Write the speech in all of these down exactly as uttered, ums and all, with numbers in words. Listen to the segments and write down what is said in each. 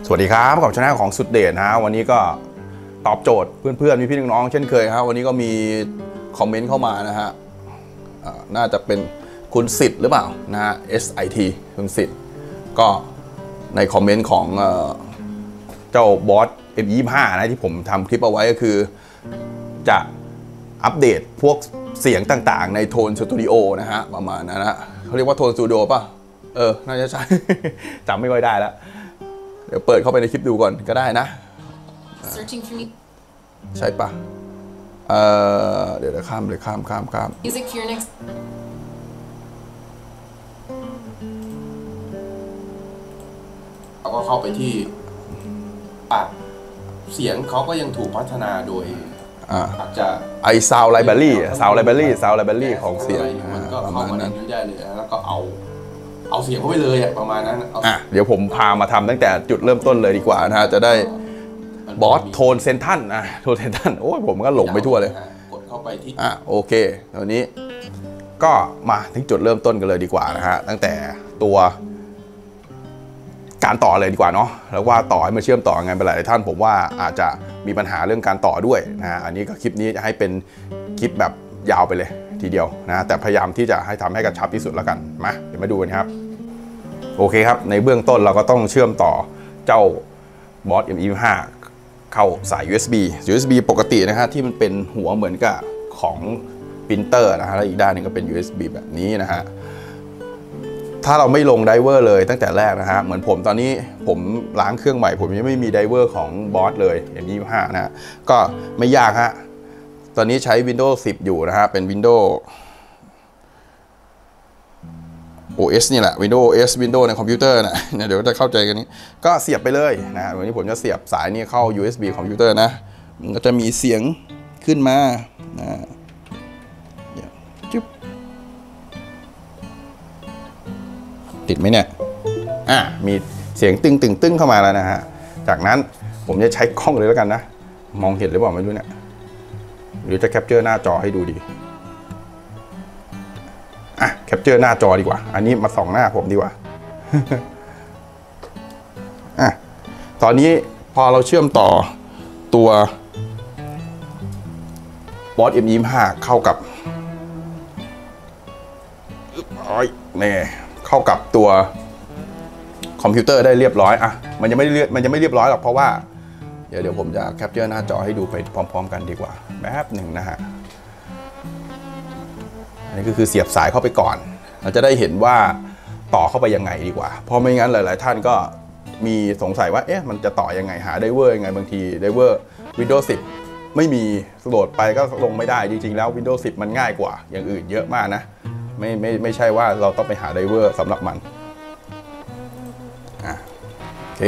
สวัสดีครับกับช่องของสุดเด่นนะวันนี้ก็ตอบโจทย์เพื่อนๆพี่ๆน้องๆเช่นเคยครับวันนี้ก็มีคอมเมนต์เข้ามานะฮะน่าจะเป็นคุณสิทธิ์หรือเปล่านะฮะ เอส ไอ ที คุณสิทธิ์ก็ในคอมเมนต์ของเจ้าบอส เอ็ม ยี่สิบห้า นะที่ผมทำคลิปเอาไว้ก็คือจะอัปเดตพวกเสียงต่างๆในโทนสตูดิโอนะฮะประมาณนั้นนะเขาเรียกว่าโทนสตูดิโอป่ะเออน่าจะใช่ จำไม่ค่อยได้แล้วเดี๋ยวเปิดเข้าไปในคลิปดูก่อนก็ได้นะใช่ปะเออเดี๋ยวข้ามเลยข้ามข้ามข้ามเราก็เข้าไปที่อัดเสียงเขาก็ยังถูกพัฒนาโดยอาจจะไอซาวไลบรารีซาวไลบรารีซาวไลบรารีของเสียงมันก็เข้ามาในนี้ได้เลยแล้วก็เอาเอาเสียงเข้าไปเลยประมาณนั้นอ่ะเดี๋ยวผมพามาทำตั้งแต่จุดเริ่มต้นเลยดีกว่านะฮะจะได้บอสโทนเซนทันนะโทนเซนทันโอ้ยผมก็หลงไปทั่วเลยกดเข้าไปที่อ่ะโอเคตอนนี้ก็มาถึงจุดเริ่มต้นกันเลยดีกว่านะฮะตั้งแต่ตัวการต่อเลยดีกว่าเนาะแล้วว่าต่อให้มาเชื่อมต่อไงเป็นหลายท่านผมว่าอาจจะมีปัญหาเรื่องการต่อด้วยนะฮะอันนี้ก็คลิปนี้จะให้เป็นคลิปแบบยาวไปเลยทีเดียวนะแต่พยายามที่จะให้ทำให้กระชับที่สุดแล้วกันมาเดี๋ยวมาดูกันครับโอเคครับในเบื้องต้นเราก็ต้องเชื่อมต่อเจ้าบอส เอ็ม ยี่สิบห้า เข้าสาย ยู เอส บี ยู เอส บี ปกตินะฮะที่มันเป็นหัวเหมือนกับของปรินเตอร์นะฮะแล้วอีกด้านหนึ่งก็เป็น ยู เอส บี แบบนี้นะฮะถ้าเราไม่ลงไดเวอร์เลยตั้งแต่แรกนะฮะเหมือนผมตอนนี้ผมล้างเครื่องใหม่ผมยังไม่มีไดเวอร์ของบอสเลย เอ็ม ยี่สิบห้า นะฮะก็ไม่ยากฮะตอนนี้ใช้ Windows สิบ อยู่นะฮะเป็น Windows โอ เอส นี่แหละ Windows โอ เอส Windows ในคอมพิวเตอร์นะเดี๋ยวจะเข้าใจกันนี้ก็เสียบไปเลยนะวันนี้ผมจะเสียบสายนี้เข้า ยู เอส บี คอมพิวเตอร์นะมันก็จะมีเสียงขึ้นมานะจุ๊บติดไหมเนี่ยอ่ะมีเสียงตึงตึงตึงเข้ามาแล้วนะฮะจากนั้นผมจะใช้กล้องเลยแล้วกันนะมองเห็นหรือเปล่าไม่รู้เนี่ยหรือจะแคปเจอร์หน้าจอให้ดูดีอ่ะแคปเจอร์หน้าจอดีกว่าอันนี้มาส่องหน้าผมดีกว่าอ่ะตอนนี้พอเราเชื่อมต่อตัวบอส เอ็ม ยี่สิบห้า เข้ากับอ้อยนี่เข้ากับตัวคอมพิวเตอร์ได้เรียบร้อยอ่ะมันยังไม่เรียบมันยังไม่เรียบร้อยหรอกเพราะว่าเดี๋ยวเดี๋ยวผมจะแคปเจอร์หน้าจอให้ดูไปพร้อมๆกันดีกว่าแป๊บหนึ่งนะฮะอันนี้ก็คือเสียบสายเข้าไปก่อนเราจะได้เห็นว่าต่อเข้าไปยังไงดีกว่าเพราะไม่งั้นหลายๆท่านก็มีสงสัยว่าเอ๊ะมันจะต่อยังไงหาไดเวอร์ยังไงบางทีไดเวอร์ Windows สิบไม่มีโหลดไปก็ลงไม่ได้จริงๆแล้ว Windows สิบมันง่ายกว่าอย่างอื่นเยอะมากนะไม่ไม่ไม่ใช่ว่าเราต้องไปหาไดเวอร์สำหรับมันอ่ะโอเค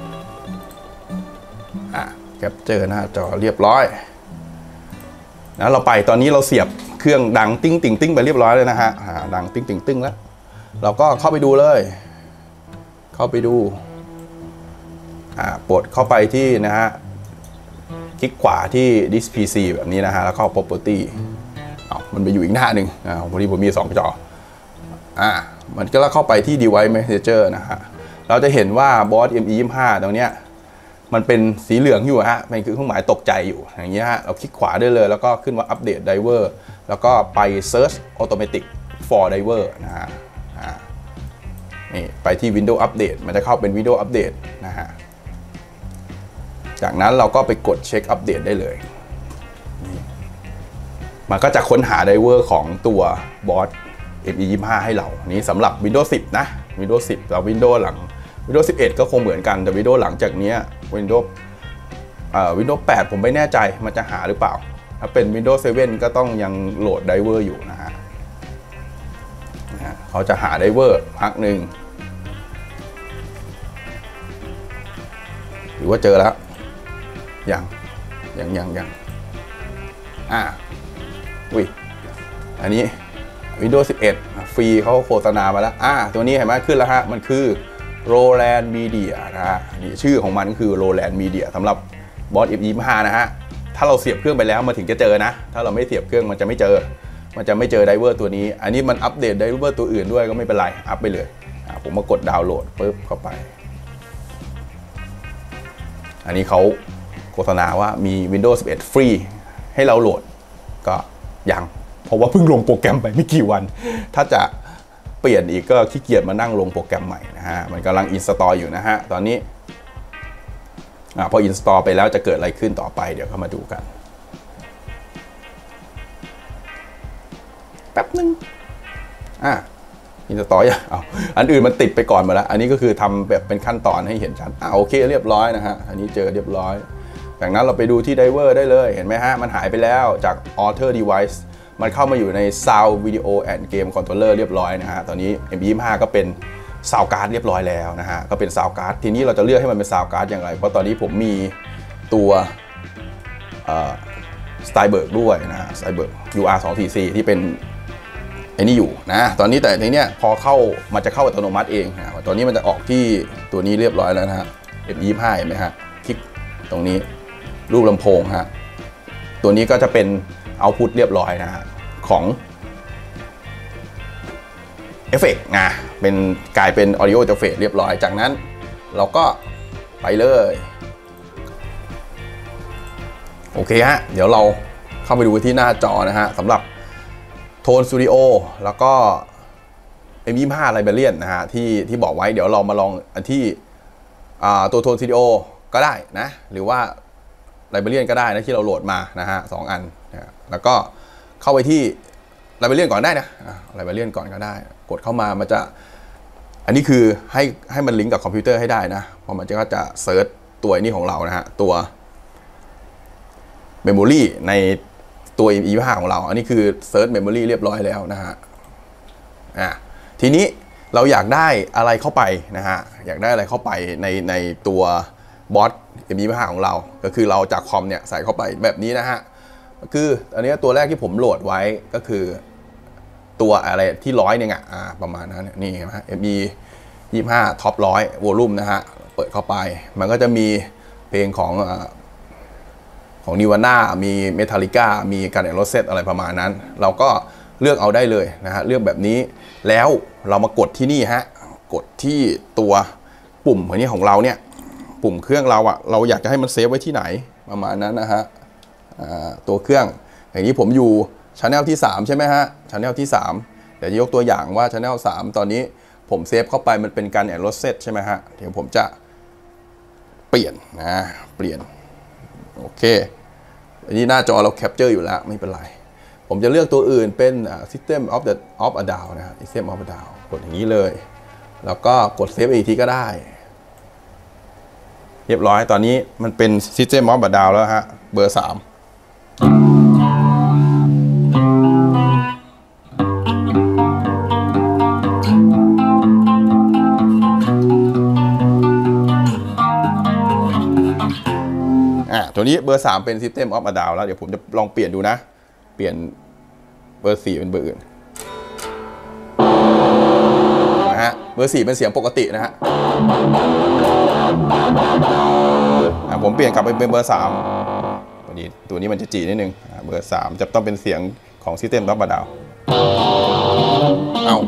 อ่ะแคปเจอร์หน้าจอเรียบร้อยนะเราไปตอนนี้เราเสียบเครื่องดังติ้งติ่งติ้งไปเรียบร้อยเลยนะฮะดังติ้งติ่งติ้งแล้วเราก็เข้าไปดูเลยเข้าไปดูอ่าปลดเข้าไปที่นะฮะคลิกขวาที่ Disk พี ซี แบบนี้นะฮะแล้วเข้า Property เอามันไปอยู่อีกหน้าหนึ่งอ่าพอดีผมมีสองจออ่ามันก็แล้วเข้าไปที่ Device Manager นะฮะเราจะเห็นว่าบอส เอ็ม ยี่สิบห้า ตรงเนี้ยมันเป็นสีเหลืองอยู่ฮะเป็นคือเครื่องหมายตกใจอยู่อย่างเงี้ยฮะเราคลิกขวาได้เลยแล้วก็ขึ้นว่าอัปเดตไดเวอร์แล้วก็ไป Search Automatic for Diver นะฮะนี่ไปที่ Windows Update มันจะเข้าเป็น Windows Update นะฮะจากนั้นเราก็ไปกดเช็คอัปเดตได้เลยมันก็จะค้นหาไดเวอร์ของตัวบอส เอ็ม ยี่สิบห้า ให้เรานี่สำหรับ Windows สิบ นะ Windows สิบแล้ว Windows หลังWindows สิบเอ็ด ก็คงเหมือนกันแต่ Windows หลังจากนี้ Windows เอ่อ Windows แปด ผมไม่แน่ใจมันจะหาหรือเปล่าถ้าเป็น Windows เซเว่น ก็ต้องยังโหลดไดเวอร์อยู่นะฮะเขาจะหาไดเวอร์พักหนึ่งหรือว่าเจอแล้วยังยังยังยังอ่าอุ้ยอันนี้ Windows สิบเอ็ด ฟรีเขาโฆษณามาแล้วอ่าตัวนี้เห็นไหมขึ้นแล้วฮะมันคือRoland Media นะฮะนี่ชื่อของมันก็คือ Roland Media สำหรับบอส เอ็ม ยี่สิบห้า นะฮะถ้าเราเสียบเครื่องไปแล้วมาถึงจะเจอนะถ้าเราไม่เสียบเครื่องมันจะไม่เจอมันจะไม่เจอไดเวอร์ตัวนี้อันนี้มันอัปเดตไดเวอร์ตัวอื่นด้วยก็ไม่เป็นไรอัปไปเลยผมมากดดาวน์โหลดปุ๊บเข้าไปอันนี้เขาโฆษณาว่ามี Windows สิบเอ็ด ฟรีให้เราโหลดก็ยังเพราะว่าเพิ่งลงโปรแกรมไปไม่กี่วันถ้าจะเปลี่ยนอีกก็ขี้เกียจมานั่งลงโปรแกรมใหม่นะฮะมันกำลังอินสตอลอยู่นะฮะตอนนี้อพออินสตอลไปแล้วจะเกิดอะไรขึ้นต่อไปเดี๋ยวเข้ามาดูกันแป๊บนึงอ่ะอินสตอลยังเอาอันอื่นมันติดไปก่อนหมดแล้วอันนี้ก็คือทำแบบเป็นขั้นตอนให้เห็นชัดอ่ะโอเคเรียบร้อยนะฮะอันนี้เจอเรียบร้อยจากนั้นเราไปดูที่ไดเวอร์ได้เลยเห็นไหมฮะมันหายไปแล้วจาก Author Device มันเข้ามาอยู่ใน Sound Video and Game Controller เรียบร้อยนะฮะตอนนี้ เอ็ม ยี่สิบห้า ก็เป็น Sound Card เรียบร้อยแล้วนะฮะก็เป็น Sound Card ทีนี้เราจะเลือกให้มันเป็น Sound Card อย่างไรเพราะตอนนี้ผมมีตัวสไตเบิร์กด้วยนะฮะสไตเบิร์ก ยู อาร์ สอง สี่ สี่ ที่เป็นไอ้นี่อยู่นะตอนนี้แต่ทีเนี้ยพอเข้ามันจะเข้าอัตโนมัติเองนะตอนนี้มันจะออกที่ตัวนี้เรียบร้อยแล้วนะฮะ เอ็ม ยี่สิบห้า เห็นไหมฮะคลิกตรงนี้รูปลำโพงฮะตัวนี้ก็จะเป็นเอาพุตเรียบร้อยนะฮะของเอฟเฟกต์นะเป็นกลายเป็น Audio Interface เรียบร้อยจากนั้นเราก็ไปเลยโอเคฮะเดี๋ยวเราเข้าไปดูที่หน้าจอนะฮะสำหรับโทนสตูดิโอแล้วก็ เอ็ม ยี่สิบห้า Librarian นะฮะที่ที่บอกไว้เดี๋ยวเรามาลองอันที่ตัวโทนสตูดิโอก็ได้นะหรือว่า Librarian ก็ได้นะที่เราโหลดมานะฮะสองอันนะแล้วก็เข้าไปที่ Librarian ก่อนได้นะ Librarian ก่อนก็ได้กดเข้ามามันจะอันนี้คือให้ให้มันลิงก์กับคอมพิวเตอร์ให้ได้นะเพราะมันจะก็จะเซิร์ชตัวนี้ของเรานะฮะตัว Memory ในตัว เอ็ม ยี่สิบห้า ของเราอันนี้คือ Search Memory เรียบร้อยแล้วนะฮะอ่ะทีนี้เราอยากได้อะไรเข้าไปนะฮะอยากได้อะไรเข้าไปในในตัวบอส เอ็ม ยี่สิบห้า ของเราก็คือเราจากคอมเนี่ยใส่เข้าไปแบบนี้นะฮะคืออันนี้ตัวแรกที่ผมโหลดไว้ก็คือตัวอะไรที่ร้อยหนึ่งอ่ะประมาณนั้นนี่เห็นไหม เอ็ม ยี่สิบห้า ท็อปร้อยวอลลุ่มนะฮะเปิดเข้าไปมันก็จะมีเพลงของของนิวาน่ามีเมทัลลิก้ามีการแอนโรเซตอะไรประมาณนั้นเราก็เลือกเอาได้เลยนะฮะเลือกแบบนี้แล้วเรามากดที่นี่ฮะกดที่ตัวปุ่มอันนี้ของเราเนี่ยปุ่มเครื่องเราอะเราอยากจะให้มันเซฟไว้ที่ไหนประมาณนั้นนะฮะตัวเครื่องอย่างนี้ผมอยู่ Channel ที่สามใช่ไหมฮะ Channel ที่สามเดี๋ยวจะยกตัวอย่างว่า Channel สามตอนนี้ผมเซฟเข้าไปมันเป็นการแอนโรเซตใช่ไหมฮะเดี๋ยวผมจะเปลี่ยนนะเปลี่ยนโอเคอันนี้หน้าจอเราแคปเจอร์อยู่แล้วไม่เป็นไรผมจะเลือกตัวอื่นเป็น System of the of a Down นะ System of a Down กดอย่างนี้เลยแล้วก็กดเซฟอีกทีก็ได้เรียบร้อยตอนนี้มันเป็น System of a Down แล้วฮะเบอร์สามตัวนี้เบอร์สามเป็น System of a Down แล้วเดี๋ยวผมจะลองเปลี่ยนดูนะเปลี่ยนเบอร์สี่เป็นเบอร์อื่นนะฮะเบอร์สี่เป็นเสียงปกตินะฮะผมเปลี่ยนกลับไปเป็นเบอร์สามตัวนี้ตัวนี้มันจะจีนิดนึงเบอร์สามจะต้องเป็นเสียงของ System of a Down เอา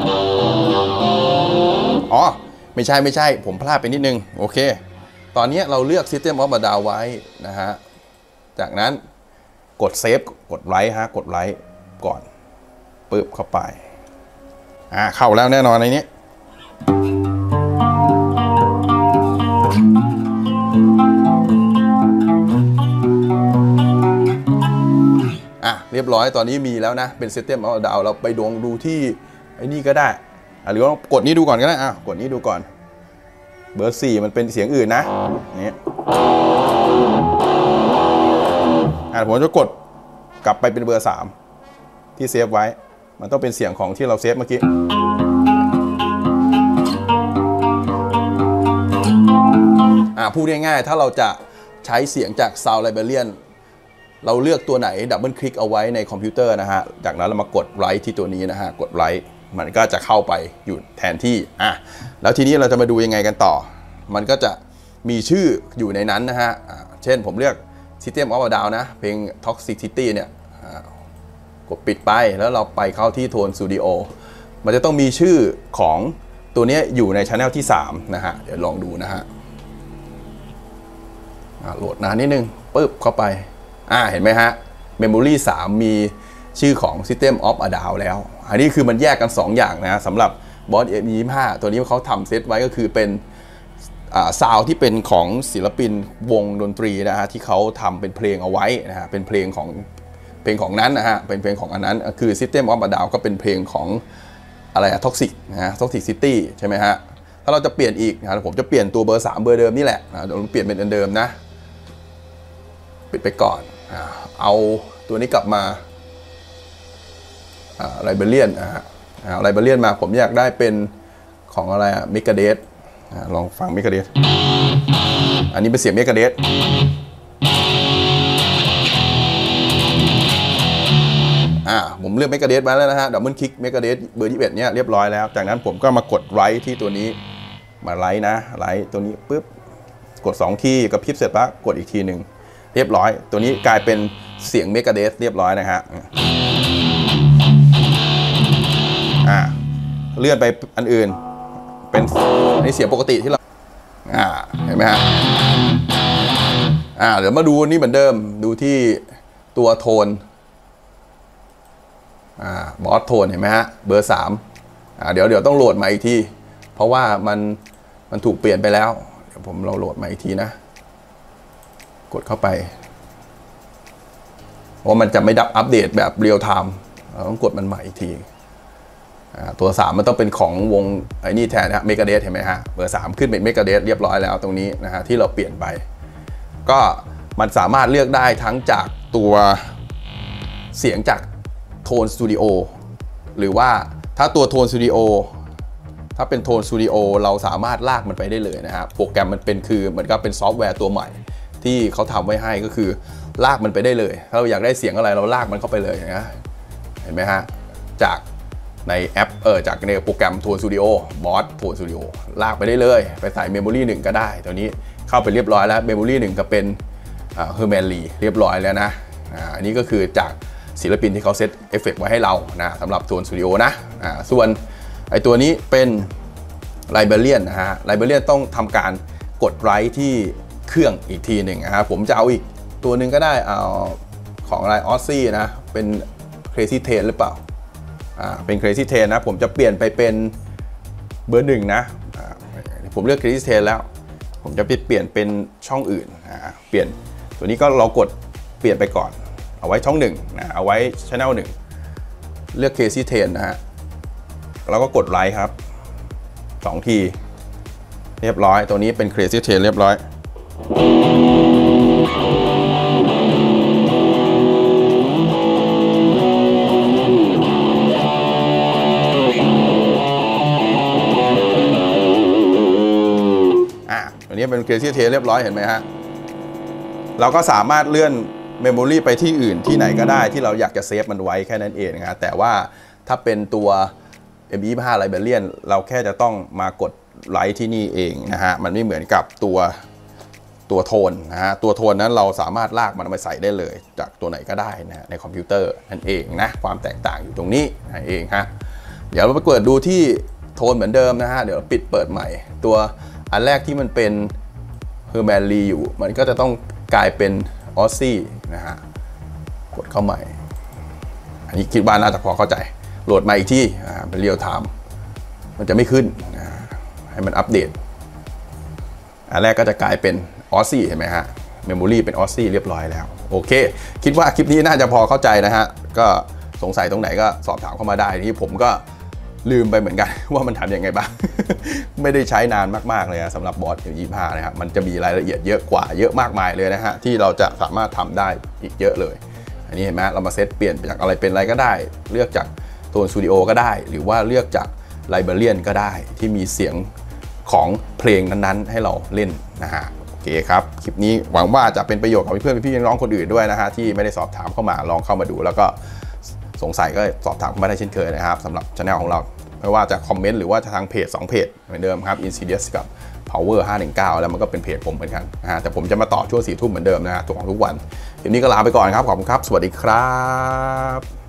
อ๋อไม่ใช่ไม่ใช่ผมพลาดไปนิดนึงโอเคตอนนี้เราเลือก System of a Down ไว้นะฮะจากนั้นกดเซฟกดไลค์ฮะกดไลค์ก่อนปึ๊บเข้าไปอ่าเข้าแล้วแน่นอนในนี้อ่ะเรียบร้อยตอนนี้มีแล้วนะเป็น System of a Down เราไปดวงดูที่ไอ้นี่ก็ได้อ่ะหรือว่ากดนี้ดูก่อนก็ได้อ่ะกดนี้ดูก่อนเบอร์สี่มันเป็นเสียงอื่นนะนี่อ่ะผมจะกดกลับไปเป็นเบอร์สามที่เซฟไว้มันต้องเป็นเสียงของที่เราเซฟเมื่อกี้อ่ะพูดง่ายๆถ้าเราจะใช้เสียงจาก Sound Librarian เราเลือกตัวไหนดับเบิลคลิกเอาไว้ในคอมพิวเตอร์นะฮะจากนั้นเรามากดไลท์ที่ตัวนี้นะฮะกดไลท์มันก็จะเข้าไปอยู่แทนที่อ่ะแล้วทีนี้เราจะมาดูยังไงกันต่อมันก็จะมีชื่ออยู่ในนั้นนะฮะเช่นผมเลือก System of a Down นะเพลง Toxicity เนี่ยกดปิดไปแล้วเราไปเข้าที่ Tone Studio มันจะต้องมีชื่อของตัวนี้อยู่ใน Channel ที่สามนะฮะเดี๋ยวลองดูนะฮะโหลดนานนิดนึงปึ๊บเข้าไปอ่าเห็นไหมฮะ Memory สามมีชื่อของ System of a Down แล้วอันนี้คือมันแยกกันสองอย่างนะสำหรับบอส เอ็ม ยี่สิบห้า ตัวนี้เขาทำเซตไว้ก็คือเป็นซาวด์ที่เป็นของศิลปินวงดนตรีนะฮะที่เขาทำเป็นเพลงเอาไว้นะฮะเป็นเพลงของเพลงของนั้นนะฮะเป็นเพลงของอันนั้นคือ System of a Down ก็เป็นเพลงของอะไรอะ Toxic นะฮะ Toxic City ใช่ไหมฮะถ้าเราจะเปลี่ยนอีกนะผมจะเปลี่ยนตัวเบอร์สามเบอร์เดิมนี่แหละนะเดี๋ยวเปลี่ยนเป็นอันเดิมนะปิดไปก่อนเอาตัวนี้กลับมาไลบรารีนอ่าไลบรารีนมาผมอยากได้เป็นของอะไรอะมิกาเดสลองฟังมิกาเดสอันนี้เป็นเสียงมิกาเดสอ่าผมเลือกมิกาเดสมาแล้วนะฮะดับเบิลคลิกมิกาเดสเบอร์ยี่สิบเอ็ดเนี่ยเรียบร้อยแล้วจากนั้นผมก็มากดไลท์ที่ตัวนี้มาไลท์นะไลท์ตัวนี้ปุ๊บกดสองทีกับพริบเสร็จปั๊บกดอีกทีหนึ่งเรียบร้อยตัวนี้กลายเป็นเสียงเมกาเดสเรียบร้อยนะฮะอ่าเลื่อนไปอันอื่นเป็นในเสียงปกติที่เราอ่าเห็นไหมฮะอ่าเดี๋ยวมาดูนี่เหมือนเดิมดูที่ตัวโทนอ่าบอสโทนเห็นไหมฮะเบอร์สามอ่าเดี๋ยวเดี๋ยวต้องโหลดมาอีกทีเพราะว่ามันมันถูกเปลี่ยนไปแล้วเดี๋ยวผมเราโหลดมาอีกทีนะกดเข้าไปเพราะมันจะไม่ดับอัปเดตแบบเรียลไทม์เราต้องกดมันใหม่อีกทีตัวสามมันต้องเป็นของวงไอ้นี่แทนนะเมกาเดสเห็นไหมฮะเบอร์สามขึ้นเป็นเมกาเดสเรียบร้อยแล้วตรงนี้นะฮะที่เราเปลี่ยนไปก็มันสามารถเลือกได้ทั้งจากตัวเสียงจากโทนสตูดิโอหรือว่าถ้าตัวโทนสตูดิโอถ้าเป็นโทนสตูดิโอเราสามารถลากมันไปได้เลยนะฮะโปรแกรมมันเป็นคือเหมือนกับเป็นซอฟต์แวร์ตัวใหม่ที่เขาทำไว้ให้ก็คือลากมันไปได้เลยถ้าเราอยากได้เสียงอะไรเราลากมันเข้าไปเลยนะเห็นไหมฮะจากในแอปเออจากในโปรแกรม Tone Studio Boss Tone Studio ลากไปได้เลยไปใส่ Memory หนึ่งก็ได้ตัวนี้เข้าไปเรียบร้อยแล้ว Memory หนึ่งก็เป็นเฮอร์แมนลีเรียบร้อยแล้วนะอันนี้ก็คือจากศิลปินที่เขาเซตเอฟเฟกต์ไว้ให้เรานะสำหรับ Tone Studio นะส่วนไอตัวนี้เป็น Librarian นะฮะ Librarian ต้องทำการกดไลท์ที่เครื่องอีกทีหนึ่งนะครับผมจะเอาอีกตัวหนึ่งก็ได้เอาของอะไรออสซี่นะเป็น Crazy Train หรือเปล่าอ่าเป็น Crazy Train นะผมจะเปลี่ยนไปเป็นเบอร์หนึ่งนะผมเลือก Crazy Train แล้วผมจะเปลี่ยนเป็นช่องอื่นอ่าเปลี่ยนตัวนี้ก็เรากดเปลี่ยนไปก่อนเอาไว้ช่องหนึ่งนะเอาไว้ Channel หนึ่งเลือก Crazy Train นะฮะแล้วก็กดไลค์ครับสองทีเรียบร้อยตัวนี้เป็น Crazy Train เรียบร้อยอันนี้เป็น Crazy Train เรียบร้อยเห็นไหมฮะเราก็สามารถเลื่อน Memory ไปที่อื่นที่ไหนก็ได้ที่เราอยากจะเซฟมันไว้แค่นั้นเองนะฮะแต่ว่าถ้าเป็นตัว เอ็ม ยี่สิบห้า Librarian เราแค่จะต้องมากดไลท์ที่นี่เองนะฮะมันไม่เหมือนกับตัวตัวโทนนะฮะตัวโทนนั้นเราสามารถลากมันไปใส่ได้เลยจากตัวไหนก็ได้นะในคอมพิวเตอร์นั่นเองนะความแตกต่างอยู่ตรงนี้นั่นเองฮะเดี๋ยวเราไปเปิดดูที่โทนเหมือนเดิมนะฮะเดี๋ยวปิดเปิดใหม่ตัวอันแรกที่มันเป็นเฮอร์แมนลีอยู่มันก็จะต้องกลายเป็นออสซี่นะฮะกดเข้าใหม่อันนี้คิดว่าน่าจะพอเข้าใจโหลดมาอีกที่เป็นเรียลไทม์มันจะไม่ขึ้นนะให้มันอัปเดตอันแรกก็จะกลายเป็นออสซี่เห็นไหมฮะเมมโมรีเป็นออสซี่เรียบร้อยแล้วโอเคคิดว่าคลิปนี้น่าจะพอเข้าใจนะฮะก็สงสัยตรงไหนก็สอบถามเข้ามาได้ที่ผมก็ลืมไปเหมือนกันว่ามันทำยังไงบ้าง ไม่ได้ใช้นานมากๆเลยนะสำหรับบอส เอ็ม ยี่สิบห้านะครับมันจะมีรายละเอียดเยอะกว่าเยอะมากมายเลยนะฮะที่เราจะสามารถทำได้อีกเยอะเลยอันนี้เห็นไหมเรามาเซตเปลี่ยนจากอะไรเป็นอะไรก็ได้เลือกจากโทนสตูดิโอก็ได้หรือว่าเลือกจากไลบรารียนก็ได้ที่มีเสียงของเพลงนั้นๆให้เราเล่นนะฮะโอเคครับคลิปนี้หวังว่าจะเป็นประโยชน์กับเพื่อนพี่น้องคนอื่นด้วยนะฮะที่ไม่ได้สอบถามเข้ามาลองเข้ามาดูแล้วก็สงสัยก็สอบถามเข้ามาได้เช่นเคยนะครับสำหรับช่องของเราไม่ว่าจะคอมเมนต์หรือว่าทางเพจสองเพจเหมือนเดิมครับ Insidious กับ Power ห้าหนึ่งเก้าแล้วมันก็เป็นเพจผมเหมือนกันนะฮะแต่ผมจะมาต่อช่วงสี่ทุ่มเหมือนเดิมนะฮะตัวของทุกวันคลิปนี้ก็ลาไปก่อนครับขอบคุณครับสวัสดีครับ